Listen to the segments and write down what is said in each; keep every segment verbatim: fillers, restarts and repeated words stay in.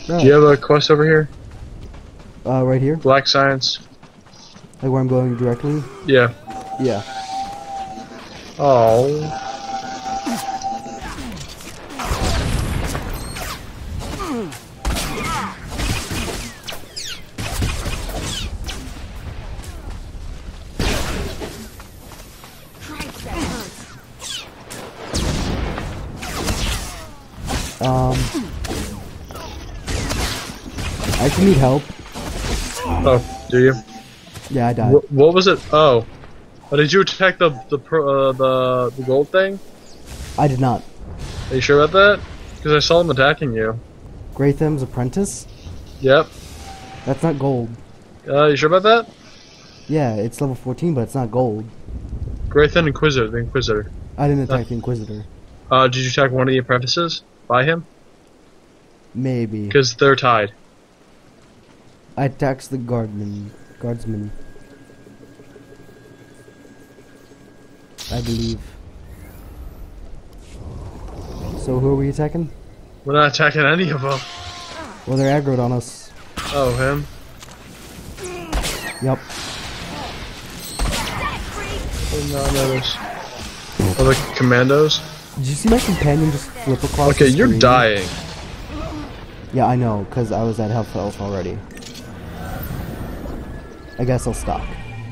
No. Do you have a quest over here? Uh, right here? Black Science. Like where I'm going directly? Yeah. Yeah. Oh. Um, I actually need help. Oh, do you? Yeah, I died. What, what was it? Oh. oh, did you attack the the pro- uh, the the gold thing? I did not. Are you sure about that? Because I saw him attacking you. Graytham's apprentice? Yep. That's not gold. Uh, you sure about that? Yeah, it's level fourteen, but it's not gold. Graythan Inquisitor, the Inquisitor. I didn't attack Uh, the Inquisitor. Uh, did you attack one of the apprentices by him? Maybe. Because they're tied. I attacked the guardman. Guardsman. I believe. So who are we attacking? We're not attacking any of them. Well, they're aggroed on us. Oh, him? Yep. Did not notice. Oh, the commandos? Did you see my companion just flip across Okay, the you're screen? dying. Yeah, I know, because I was at health health already. I guess I'll stop.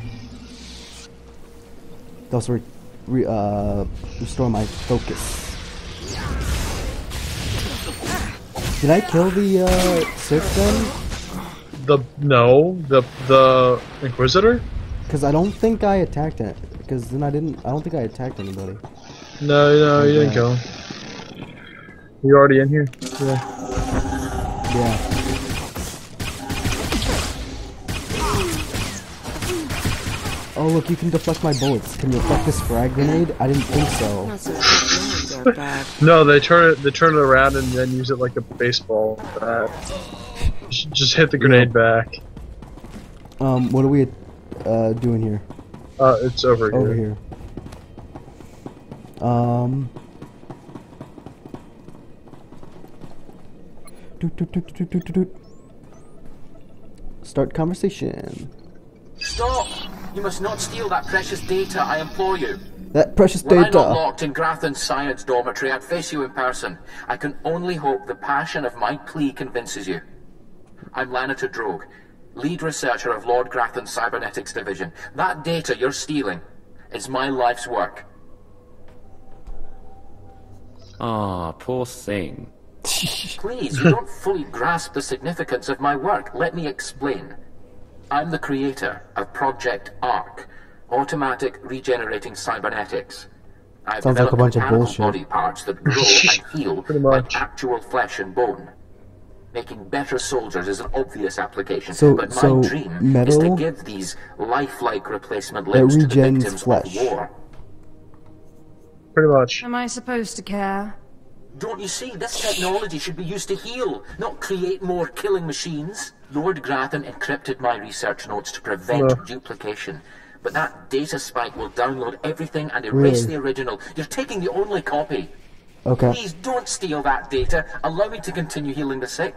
Those re, re uh restore my focus. Did I kill the uh Sith then? The no, the the Inquisitor? Because I don't think I attacked it. Because then I didn't. I don't think I attacked anybody. No, no, Okay. you didn't kill him. You already in here? Yeah. Yeah. Oh look, you can deflect my bullets. Can you deflect this frag grenade? I didn't think so. Not so bad, not bad. No, they turn it. They turn it around and then use it like a baseball bat. Just, just hit the grenade back. Um, what are we uh doing here? Uh, it's over here. Over here. Um. Doot, doot, doot, doot, doot, doot. Start conversation. Stop! You must not steal that precious data, I implore you. That precious Were I not data. locked in Grathan's science dormitory, I'd face you in person. I can only hope the passion of my plea convinces you. I'm Lanator Drogue, lead researcher of Lord Grathan's Cybernetics Division. That data you're stealing is my life's work. Ah, poor thing. Please, you don't fully grasp the significance of my work. Let me explain. I'm the creator of Project ARC, Automatic Regenerating Cybernetics. I've Sounds like a developed bunch of mechanical bullshit. body parts that grow and heal Pretty like much. actual flesh and bone. Making better soldiers is an obvious application, So- but my so dream is metal to give these lifelike replacement that limbs to the regens victims flesh. of war. Pretty much. Am I supposed to care? Don't you see, this technology should be used to heal, not create more killing machines. Lord Grathan encrypted my research notes to prevent No. duplication. But that data spike will download everything and erase Really? the original. You're taking the only copy. Okay. Please don't steal that data. Allow me to continue healing the sick.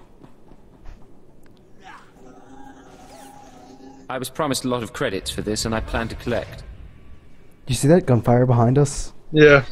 I was promised a lot of credits for this, and I plan to collect. You see that gunfire behind us? Yeah.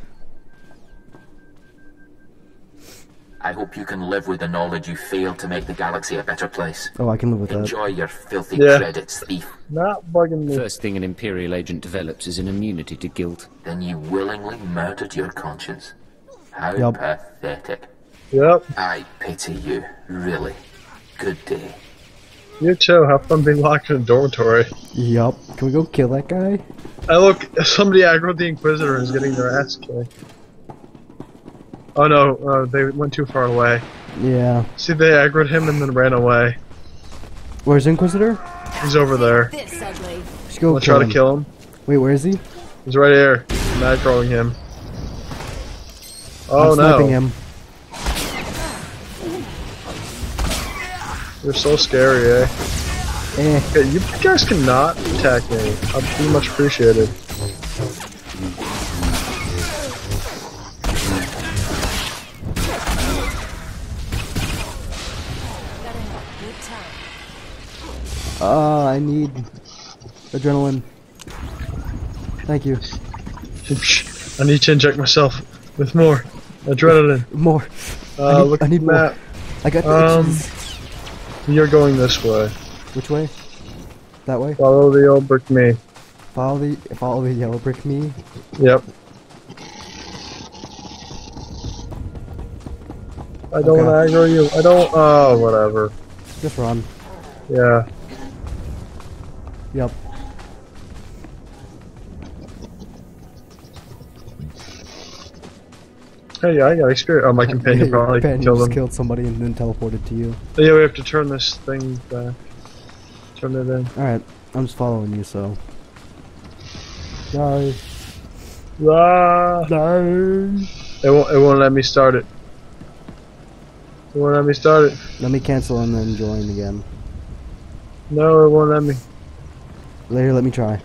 I hope you can live with the knowledge you failed to make the galaxy a better place. Oh, I can live with that. Enjoy your filthy Yeah. credits, thief. Not bugging me. First thing an Imperial agent develops is an immunity to guilt. Then you willingly murdered your conscience. How Yup. pathetic. Yep. I pity you, really. Good day. You too. Have fun being locked in a dormitory. Yup. Can we go kill that guy? I look. Somebody aggroed the Inquisitor and is getting their ass kicked. Oh no, uh, they went too far away. Yeah. See, they aggroed him and then ran away. Where's Inquisitor? He's over there. This ugly. Let's go I'll kill try him. to kill him. Wait, where is he? He's right here. I'm aggroing him. Oh I'm no. sniping him. You're so scary, eh? Eh. Okay, you guys cannot attack me. I'd be much appreciated. Uh, I need adrenaline. Thank you. I need to inject myself with more adrenaline. More. Uh, I need, look I at need the more. map. I got the Um, itches. You're going this way. Which way? That way? Follow the old brick me. Follow the follow the yellow brick me. Yep. I don't Okay. want to aggro you. I don't. Oh, whatever. Just run. Yeah. Yep. Hey, I got experience. Oh, my companion Your probably companion killed just him. killed somebody and then teleported to you. Yeah, we have to turn this thing back. Turn it in. Alright, I'm just following you, so. Die. Ah! Die. It won't. It won't let me start it. It won't let me start it. Let me cancel and then join again. No, it won't let me. Later, let me try.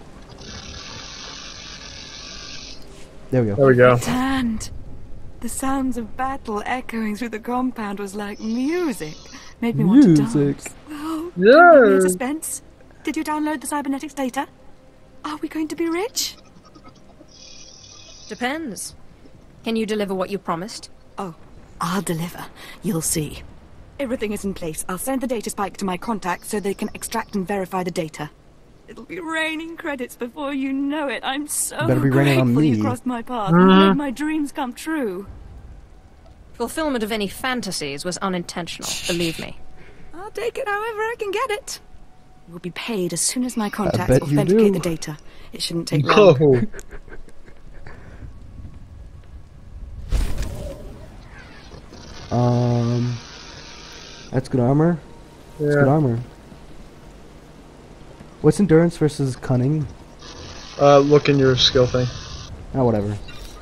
There we go. There we go. Turned. The sounds of battle echoing through the compound was like music. Made me want to Music. dance. Oh, Yeah. yeah. Suspense. Did you download the cybernetics data? Are we going to be rich? Depends. Can you deliver what you promised? Oh, I'll deliver. You'll see. Everything is in place. I'll send the data spike to my contacts so they can extract and verify the data. It'll be raining credits before you know it. I'm so Better be raining on grateful you me. crossed my path and made my dreams come true. Fulfillment of any fantasies was unintentional, believe me. I'll take it however I can get it. We'll be paid as soon as my bet contacts you authenticate do. the data. It shouldn't take long. Oh. Um, that's good armor. That's good Yeah. armor. What's endurance versus cunning? Uh, look in your skill thing. Oh, whatever.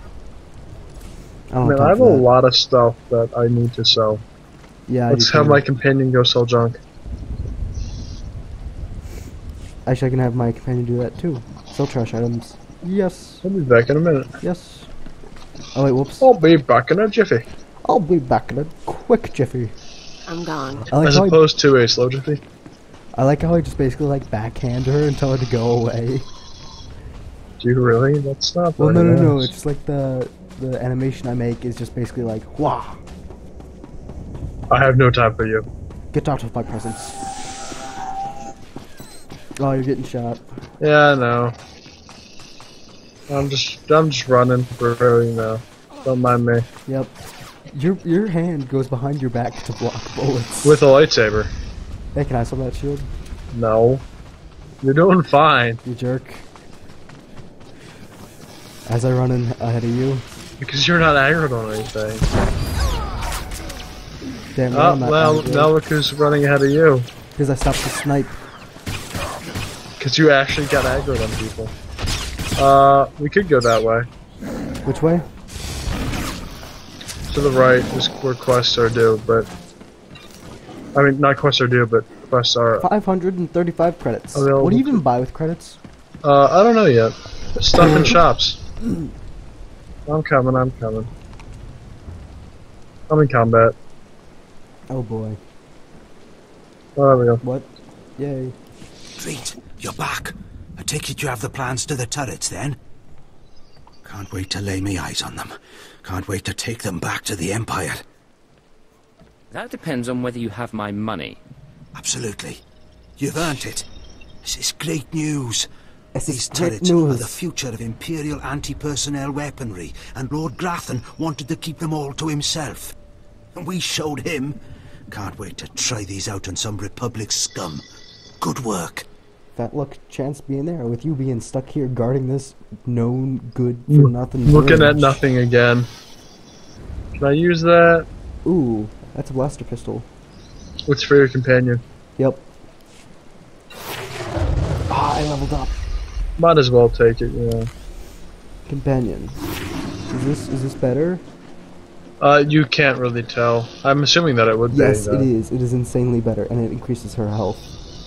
I don't Man, have I time have a for that. lot of stuff that I need to sell. Yeah, I Let's do have too. my companion go sell junk. Actually, I can have my companion do that too. Sell trash items. Yes. I'll be back in a minute. Yes. Oh wait, whoops. I'll be back in a jiffy. I'll be back in a quick jiffy. I'm gone. I like As how I, opposed to a slow jiffy. I like how I just basically like backhand her and tell her to go away. Do you really? That's not Well, no, very no, no. nice. It's just like the the animation I make is just basically like, wah, I have no time for you. get out of my presence. Oh, you're getting shot. Yeah, I know. I'm just, I'm just running for you know. Don't mind me. Yep. Your your hand goes behind your back to block bullets. With a lightsaber. Hey, can I sell that shield? No. You're doing fine. You jerk. As I run in ahead of you. Because you're not aggroed on anything. Damn right, Oh, I'm not well, angry. now look who's running ahead of you. Because I stopped to snipe. Because you actually got aggroed on people. Uh, we could go that way. Which way? To the right is where quests are due, but... I mean, not quests are due, but quests are... five hundred thirty-five credits. Available What do you to- even buy with credits? Uh, I don't know yet. Stuff in shops. I'm coming, I'm coming. I'm in combat. Oh boy. Oh, there we go. What? Yay. Treat, you're back. I take it you have the plans to the turrets then? Can't wait to lay me eyes on them. Can't wait to take them back to the Empire. That depends on whether you have my money. Absolutely. You've earned it. This is great news. This is These great turrets are news. the future of Imperial anti-personnel weaponry, and Lord Grathan wanted to keep them all to himself. And we showed him. Can't wait to try these out on some Republic scum. Good work. That luck chance being there with you being stuck here guarding this known good for nothing. Looking at bridge. nothing again. Can I use that? Ooh, that's a blaster pistol. What's for your companion? Yep. Ah, I leveled up. Might as well take it, yeah. Companion. Is this is this better? Uh, you can't really tell. I'm assuming that it would Yes, be. it though. is. It is insanely better, and it increases her health.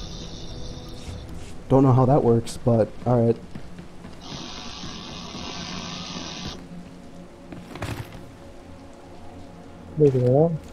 Don't know how that works, but alright. Moving along.